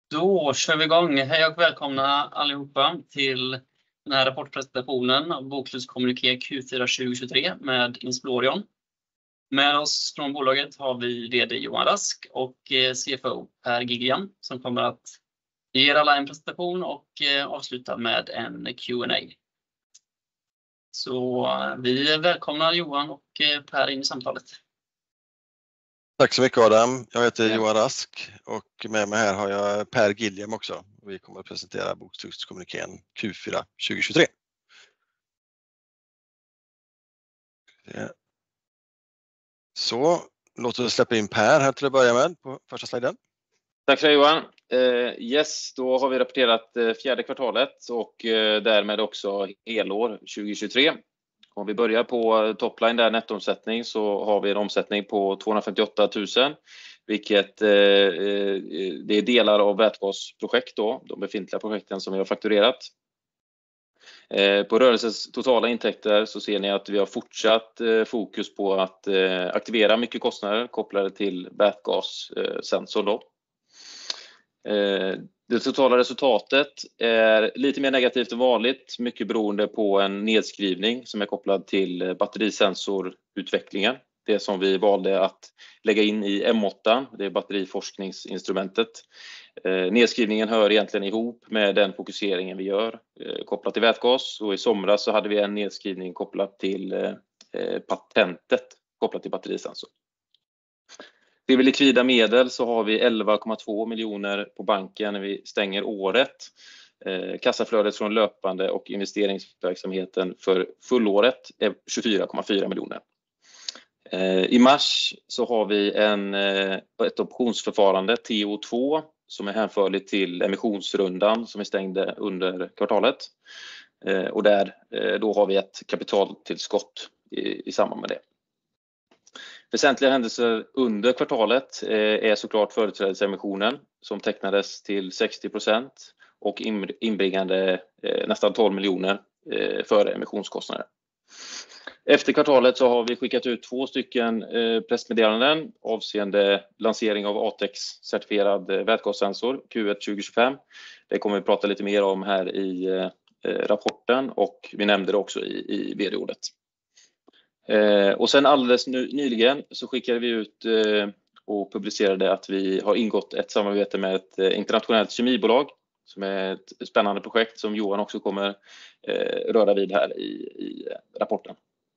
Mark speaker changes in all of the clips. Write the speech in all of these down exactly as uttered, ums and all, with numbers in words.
Speaker 1: Då kör vi igång. Hej och välkomna allihopa till den här rapportpresentationen av Bokslutskommuniké Q fyra tjugohundratjugotre med Insplorion. Med oss från bolaget har vi V D Johan Rask och C F O Per Giglian som kommer att ge er alla en presentation och avsluta med en Q and A. Så vi välkomnar Johan och Per in i samtalet.
Speaker 2: Tack så mycket Adam. Jag heter Johan Rask och med mig här har jag Per Giglian också. Vi kommer att presentera Bokslutskommunikén Q fyra tjugohundratjugotre. Så låt oss släppa in Per här till att börja med på första sliden.
Speaker 3: Tack så Johan. Uh, yes, då har vi rapporterat uh, fjärde kvartalet och uh, därmed också helår tjugohundratjugotre. Om vi börjar på topline där nettoomsättning så har vi en omsättning på tvåhundrafemtioåtta tusen, vilket eh, det är delar av vätgasprojekt då, de befintliga projekten som vi har fakturerat. Eh, på rörelsens totala intäkter så ser ni att vi har fortsatt eh, fokus på att eh, aktivera mycket kostnader kopplade till vätgassensor då. Eh, Det totala resultatet är lite mer negativt än vanligt, mycket beroende på en nedskrivning som är kopplad till batterisensorutvecklingen. Det som vi valde att lägga in i M åtta, det är batteriforskningsinstrumentet. Eh, nedskrivningen hör egentligen ihop med den fokuseringen vi gör eh, kopplat till vätgas. Och i somras så hade vi en nedskrivning kopplat till eh, patentet kopplat till batterisensor. Det är likvida medel så har vi elva komma två miljoner på banken när vi stänger året. Eh, kassaflödet från löpande och investeringsverksamheten för fullåret är tjugofyra komma fyra miljoner. Eh, I mars så har vi en, eh, ett optionsförfarande T O två som är hänförligt till emissionsrundan som är stängde under kvartalet. Eh, och där eh, då har vi ett kapitaltillskott i, i samband med det. Väsentliga händelser under kvartalet är såklart företrädesemissionen som tecknades till sextio procent och inbringande nästan tolv miljoner före emissionskostnader. Efter kvartalet så har vi skickat ut två stycken pressmeddelanden avseende lansering av A T E X-certifierad vätgassensor Q ett tjugohundratjugofem. Det kommer vi prata lite mer om här i rapporten och vi nämnde det också i, i V D-ordet. Eh, och sen alldeles ny, nyligen så skickade vi ut eh, och publicerade att vi har ingått ett samarbete med ett eh, internationellt kemibolag som är ett spännande projekt som Johan också kommer eh, röra vid här i, i rapporten.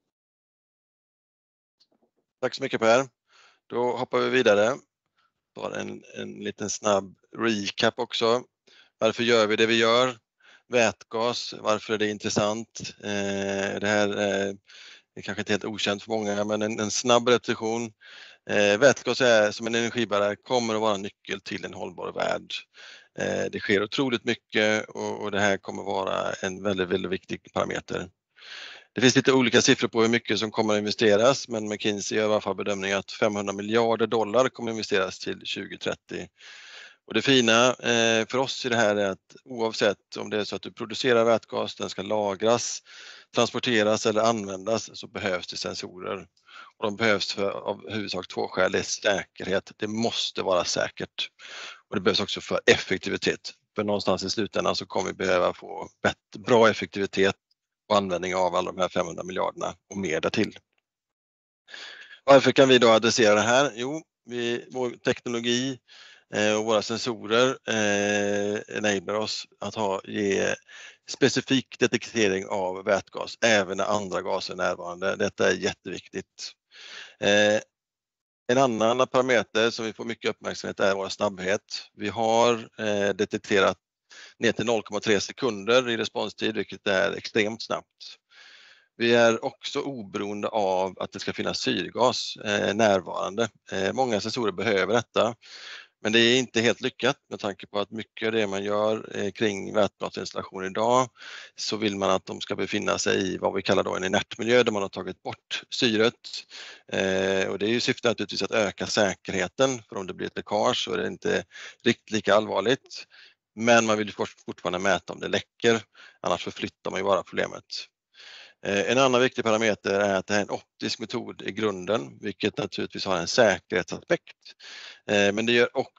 Speaker 2: Tack så mycket Per. Då hoppar vi vidare. Bara en, en liten snabb recap också. Varför gör vi det vi gör? Vätgas, varför är det intressant? Eh, det här eh, Det är kanske inte helt okänt för många, men en, en snabb repetition. Eh, vätgas är som en energibärare kommer att vara en nyckel till en hållbar värld. Eh, det sker otroligt mycket och, och det här kommer vara en väldigt, väldigt viktig parameter. Det finns lite olika siffror på hur mycket som kommer att investeras, men McKinsey gör i alla fall bedömningen att femhundra miljarder dollar kommer att investeras till tjugo trettio. Och det fina eh, för oss i det här är att oavsett om det är så att du producerar vätgas, den ska lagras, transporteras eller användas så behövs det sensorer. Och de behövs för, av huvudsak två skäl. Det är säkerhet, det måste vara säkert. Och det behövs också för effektivitet. För någonstans i slutändan så kommer vi behöva få bättre, bra effektivitet och användning av alla de här femhundra miljarderna och mer därtill. Varför kan vi då adressera det här? Jo, vi, vår teknologi och våra sensorer eh, enablar oss att ha, ge specifik detektering av vätgas även när andra gaser är närvarande. Detta är jätteviktigt. Eh, en annan parameter som vi får mycket uppmärksamhet är vår snabbhet. Vi har eh, detekterat ner till noll komma tre sekunder i responstid, vilket är extremt snabbt. Vi är också oberoende av att det ska finnas syrgas eh, närvarande. Eh, många sensorer behöver detta. Men det är inte helt lyckat med tanke på att mycket av det man gör eh, kring vätgasinstallation idag så vill man att de ska befinna sig i vad vi kallar då en inertmiljö där man har tagit bort syret. Eh, och det är ju syftet naturligtvis att öka säkerheten, för om det blir ett läckage så är det inte riktigt lika allvarligt. Men man vill fortfarande mäta om det läcker, annars förflyttar man ju bara problemet. En annan viktig parameter är att det är en optisk metod i grunden, vilket naturligtvis har en säkerhetsaspekt. Men det gör också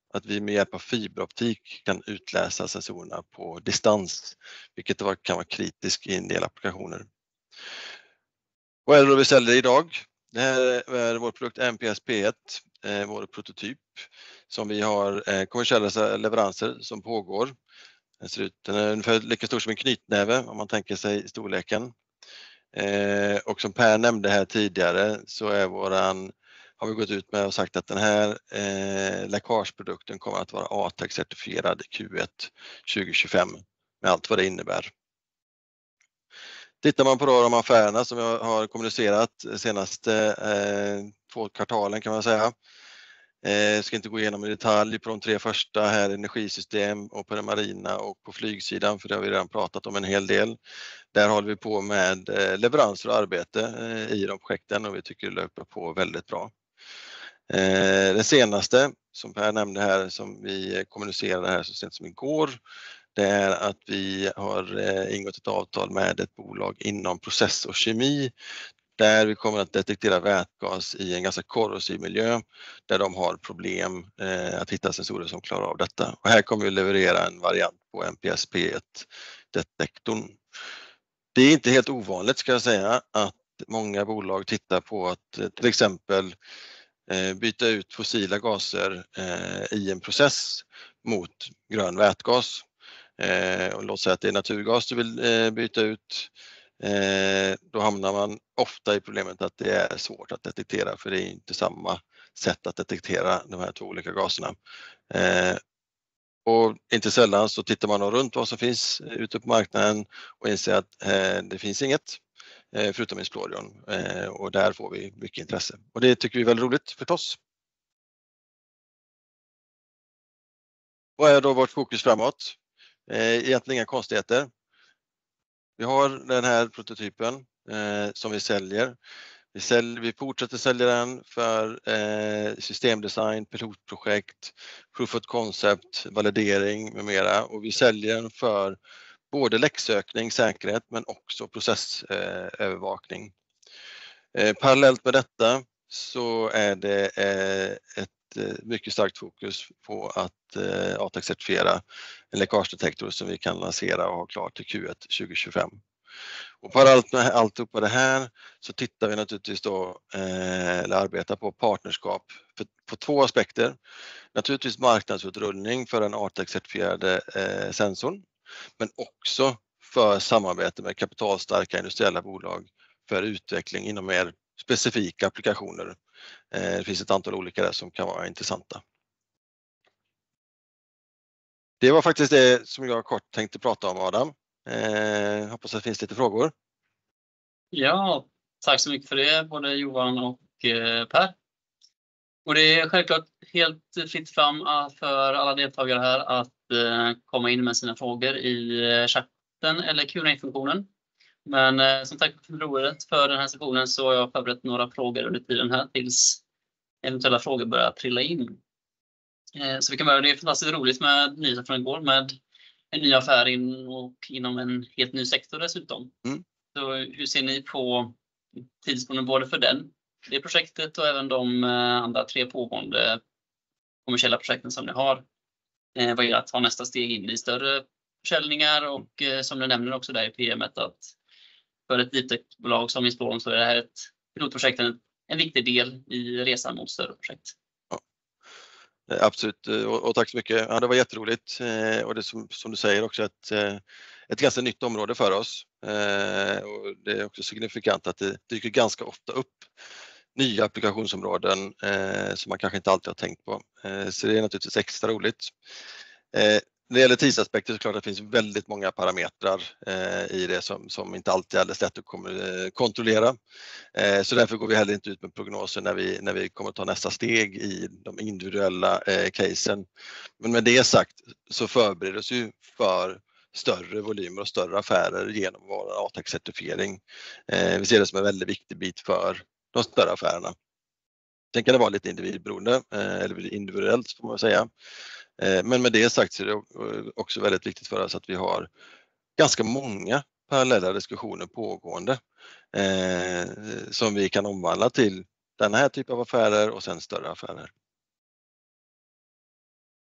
Speaker 2: att vi med hjälp av fiberoptik kan utläsa sensorerna på distans, vilket kan vara kritiskt i en del applikationer. Vad är det då vi säljer idag? Det här är vår produkt M P S P ett, vår prototyp som vi har kommersiella leveranser som pågår. Den ser ut, den är ungefär lika stor som en knytnäve om man tänker sig storleken. Och som Per nämnde här tidigare så är våran, har vi gått ut med och sagt att den här eh, läckageprodukten kommer att vara A T E C-certifierad Q ett tjugo tjugofem med allt vad det innebär. Tittar man på då de affärerna som jag har kommunicerat senaste eh, två kvartalen kan man säga. Jag ska inte gå igenom i detalj på de tre första här, energisystem och på den marina och på flygsidan, för det har vi redan pratat om en hel del. Där håller vi på med leveranser och arbete i de projekten och vi tycker det löper på väldigt bra. Den senaste som Per nämnde här, som vi kommunicerade här så sent som igår, det är att vi har ingått ett avtal med ett bolag inom process och kemi där vi kommer att detektera vätgas i en ganska korrosiv miljö där de har problem eh, att hitta sensorer som klarar av detta. Och här kommer vi leverera en variant på M P S P ett-detektorn. Det är inte helt ovanligt ska jag säga att många bolag tittar på att eh, till exempel eh, byta ut fossila gaser eh, i en process mot grön vätgas. Eh, och låt säga att det är naturgas du vill eh, byta ut. Eh, då hamnar man ofta i problemet att det är svårt att detektera, för det är inte samma sätt att detektera de här två olika gaserna. Eh, och inte sällan så tittar man runt vad som finns ute på marknaden och inser att eh, det finns inget eh, förutom Insplorion, eh, och där får vi mycket intresse. Och det tycker vi är väldigt roligt för oss. Vad är då vårt fokus framåt? Eh, egentligen inga konstigheter. Vi har den här prototypen eh, som vi säljer. Vi, sälj, vi fortsätter sälja den för eh, systemdesign, pilotprojekt, proof of concept, validering med mera. Och vi säljer den för både läcksökning, säkerhet men också processövervakning. Eh, parallellt med detta så är det eh, ett mycket starkt fokus på att eh, A T E C-certifiera en läckagedetektor som vi kan lansera och ha klart till Q ett tjugo tjugofem. Och parallellt med allt upp på det här så tittar vi naturligtvis då, eh, eller arbetar på partnerskap för, på två aspekter. Naturligtvis marknadsutrullning för den A T E C-certifierade eh, sensorn, men också för samarbete med kapitalstarka industriella bolag för utveckling inom mer specifika applikationer. Det finns ett antal olika där som kan vara intressanta. Det var faktiskt det som jag kort tänkte prata om, Adam. Eh, hoppas att det finns lite frågor.
Speaker 1: Ja, tack så mycket för det, både Johan och eh, Per. Och det är självklart helt fritt fram för alla deltagare här att eh, komma in med sina frågor i chatten eller Q and A-funktionen. Men eh, som tack för förtroendet för den här sessionen så har jag förberett några frågor under tiden här tills eventuella frågor börjar trilla in. Eh, så vi kan börja. Det är fantastiskt roligt med nyheter från igår med en ny affär in och inom en helt ny sektor dessutom. Mm. Så hur ser ni på tidsplanen både för den, det projektet och även de eh, andra tre pågående kommersiella projekten som ni har? Eh, vad är det att ta nästa steg in i större försäljningar och eh, som du nämner också där i P M:et att för ett litet bolag som Insplorion så är det här ett pilotprojekt en, en viktig del i resan mot större projekt.
Speaker 2: Ja, absolut, och, och tack så mycket. Ja, det var jätteroligt eh, och det som, som du säger också ett, ett ganska nytt område för oss. Eh, och det är också signifikant att det dyker ganska ofta upp nya applikationsområden eh, som man kanske inte alltid har tänkt på. Eh, så det är naturligtvis extra roligt. Eh, När det gäller tidsaspekter så klart att det finns väldigt många parametrar eh, i det som, som inte alltid är alldeles lätt att kommer, kontrollera. Eh, så därför går vi heller inte ut med prognoser när vi, när vi kommer att ta nästa steg i de individuella eh, casen. Men med det sagt så förbereder oss ju för större volymer och större affärer genom vår A T E C-certifiering. Eh, vi ser det som en väldigt viktig bit för de större affärerna. Sen kan det vara lite individberoende, eh, eller individuellt får man säga. Men med det sagt så är det också väldigt viktigt för oss att vi har ganska många parallella diskussioner pågående eh, som vi kan omvandla till den här typen av affärer och sen större affärer.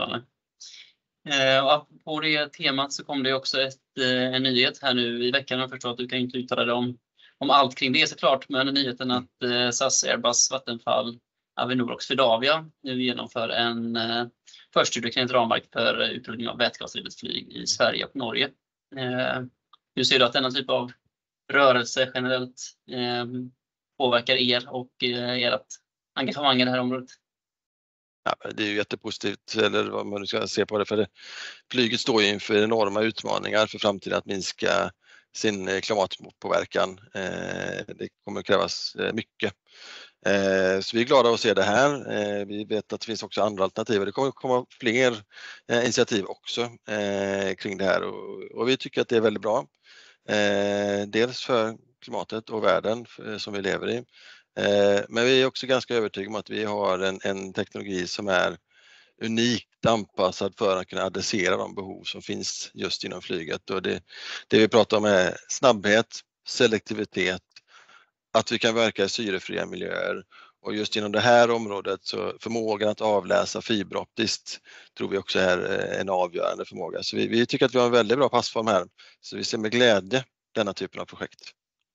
Speaker 1: spännande. Eh, och på det temat så kom det också ett, eh, en nyhet här nu i veckan. Jag förstår att du kan inte uttala dig om, om allt kring det såklart, men nyheten att eh, S A S, Airbus, Vattenfall, Avinor och Swedavia nu genomför en eh, förstudie kring ett ramverk för utrullning av vätgasdrivet flyg i Sverige och Norge. Eh, hur ser du att denna typ av rörelse generellt eh, påverkar er och eh, ert engagemang i det här området?
Speaker 2: Ja, det är ju jättepositivt, eller vad man ska se på det, för det. Flyget står ju inför enorma utmaningar för framtiden att minska sin klimatpåverkan. Det kommer krävas mycket. Så vi är glada att se det här. Vi vet att det finns också andra alternativ. Det kommer komma fler initiativ också kring det här och vi tycker att det är väldigt bra. Dels för klimatet och världen som vi lever i. Men vi är också ganska övertygade om att vi har en, en teknologi som är unikt anpassad för att kunna adressera de behov som finns just inom flyget. Och det, det vi pratar om är snabbhet, selektivitet, att vi kan verka i syrefria miljöer. Och just inom det här området så förmågan att avläsa fiberoptiskt tror vi också är en avgörande förmåga. Så vi, vi tycker att vi har en väldigt bra passform här. Så vi ser med glädje denna typen av projekt.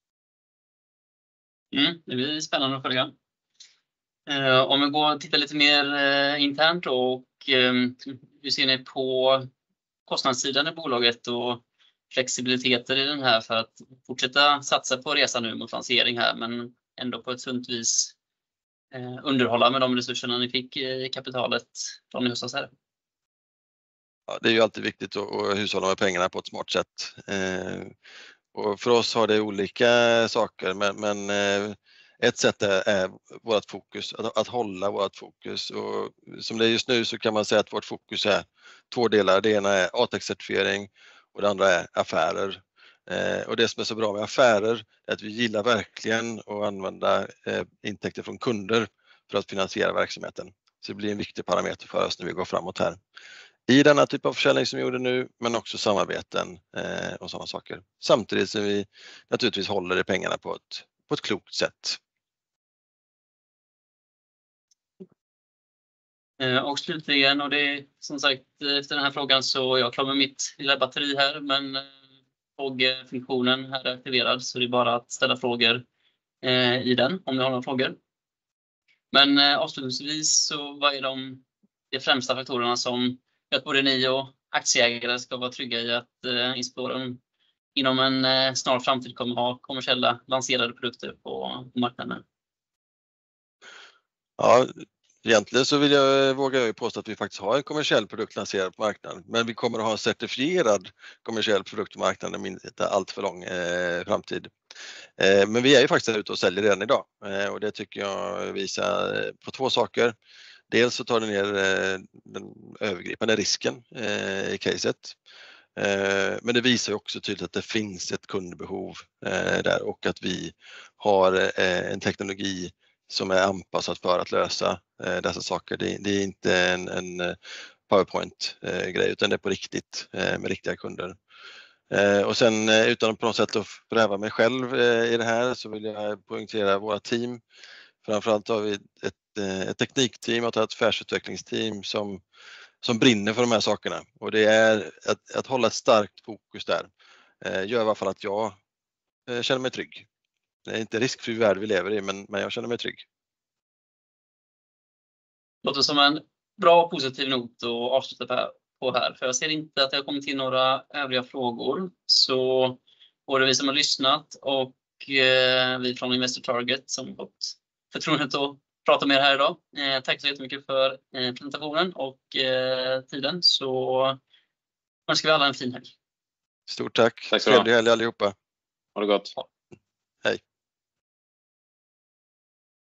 Speaker 1: Mm, det blir spännande att följa. Eh, om vi går och tittar lite mer eh, internt då, och eh, hur ser ni på kostnadssidan i bolaget och flexibiliteter i den här för att fortsätta satsa på resan nu mot lansering här, men ändå på ett sunt vis eh, underhålla med de resurserna ni fick i kapitalet från i höstas här?
Speaker 2: Ja, det är ju alltid viktigt att, att hushålla med pengarna på ett smart sätt. Eh, och för oss har det olika saker, men, men eh, ett sätt är, är vårt fokus, att, att hålla vårt fokus. Och som det är just nu så kan man säga att vårt fokus är två delar. Det ena är A T E X-certifiering och det andra är affärer. Eh, och det som är så bra med affärer är att vi gillar verkligen att använda eh, intäkter från kunder för att finansiera verksamheten. Så det blir en viktig parameter för oss när vi går framåt här. I denna typ av försäljning som vi gjorde nu, men också samarbeten eh, och sådana saker. Samtidigt som vi naturligtvis håller i pengarna på ett, på ett klokt sätt.
Speaker 1: Och slutligen, och det är som sagt efter den här frågan så är jag klar med mitt lilla batteri här, men frågefunktionen här är aktiverad så det är bara att ställa frågor i den om ni har några frågor. Men avslutningsvis så vad är de, de främsta faktorerna som gör att både ni och aktieägare ska vara trygga i att Insplorion inom en snar framtid kommer ha kommersiella lanserade produkter på marknaden?
Speaker 2: Ja, egentligen så vill jag, vågar jag påstå att vi faktiskt har en kommersiell produkt lanserad på marknaden. Men vi kommer att ha en certifierad kommersiell produkt på marknaden i inte allt för lång eh, framtid. Eh, men vi är ju faktiskt ute och säljer redan idag. Eh, och det tycker jag visar på två saker. Dels så tar det ner eh, den övergripande risken eh, i caset. Eh, men det visar ju också tydligt att det finns ett kundbehov eh, där och att vi har eh, en teknologi som är anpassad för att lösa eh, dessa saker. Det, det är inte en, en PowerPoint-grej eh, utan det är på riktigt eh, med riktiga kunder. Eh, och sen eh, utan på något sätt att förhäva mig själv eh, i det här så vill jag poängtera våra team. Framförallt har vi ett, eh, ett teknikteam och ett affärsutvecklingsteam som, som brinner för de här sakerna. Och det är att, att hålla ett starkt fokus där. Eh, gör i alla fall att jag eh, känner mig trygg. Det är inte riskfri värld vi lever i, men, men jag känner mig trygg.
Speaker 1: Låter som en bra positiv not att avsluta på här. För jag ser inte att det har kommit till några övriga frågor. Så både vi som har lyssnat och eh, vi från Investor Target som fått förtroendet att prata med er här idag. Eh, tack så jättemycket för eh, presentationen och eh, tiden. Så önskar vi alla en fin helg.
Speaker 2: Stort tack.
Speaker 3: Tack så mycket.
Speaker 2: Trevlig helg allihopa.
Speaker 3: Ha det gott.